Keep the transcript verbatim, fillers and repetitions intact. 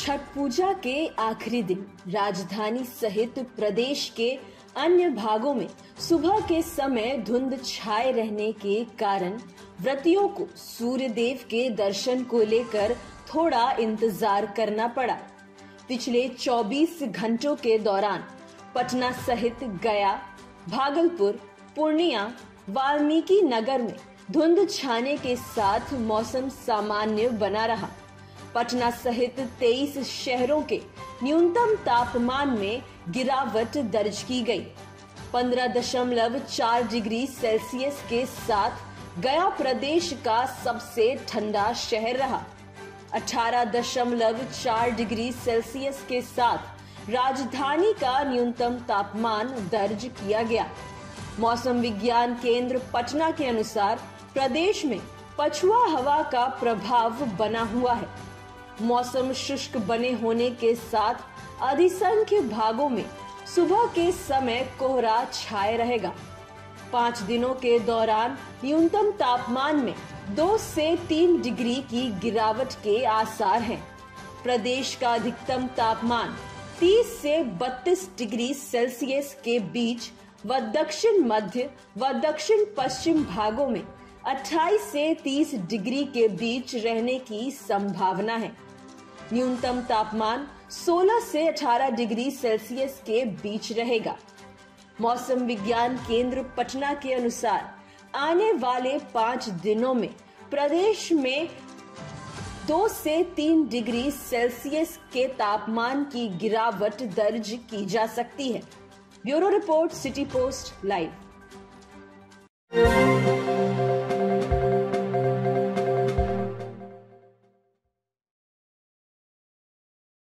छठ पूजा के आखिरी दिन राजधानी सहित प्रदेश के अन्य भागों में सुबह के समय धुंध छाए रहने के कारण व्रतियों को सूर्य देव के दर्शन को लेकर थोड़ा इंतजार करना पड़ा। पिछले चौबीस घंटों के दौरान पटना सहित गया, भागलपुर, पूर्णिया, वाल्मीकि नगर में धुंध छाने के साथ मौसम सामान्य बना रहा। पटना सहित तेईस शहरों के न्यूनतम तापमान में गिरावट दर्ज की गई। पंद्रह दशमलव चार डिग्री सेल्सियस के साथ गया प्रदेश का सबसे ठंडा शहर रहा। अठारह दशमलव चार डिग्री सेल्सियस के साथ राजधानी का न्यूनतम तापमान दर्ज किया गया। मौसम विज्ञान केंद्र पटना के अनुसार प्रदेश में पछुआ हवा का प्रभाव बना हुआ है। मौसम शुष्क बने होने के साथ अधिसंख्य भागों में सुबह के समय कोहरा छाए रहेगा। पाँच दिनों के दौरान न्यूनतम तापमान में दो से तीन डिग्री की गिरावट के आसार हैं। प्रदेश का अधिकतम तापमान तीस से बत्तीस डिग्री सेल्सियस के बीच व दक्षिण मध्य व दक्षिण पश्चिम भागों में अट्ठाईस से तीस डिग्री के बीच रहने की संभावना है। न्यूनतम तापमान सोलह से अठारह डिग्री सेल्सियस के बीच रहेगा। मौसम विज्ञान केंद्र पटना के अनुसार आने वाले पाँच दिनों में प्रदेश में दो से तीन डिग्री सेल्सियस के तापमान की गिरावट दर्ज की जा सकती है। Bureau report, city post live.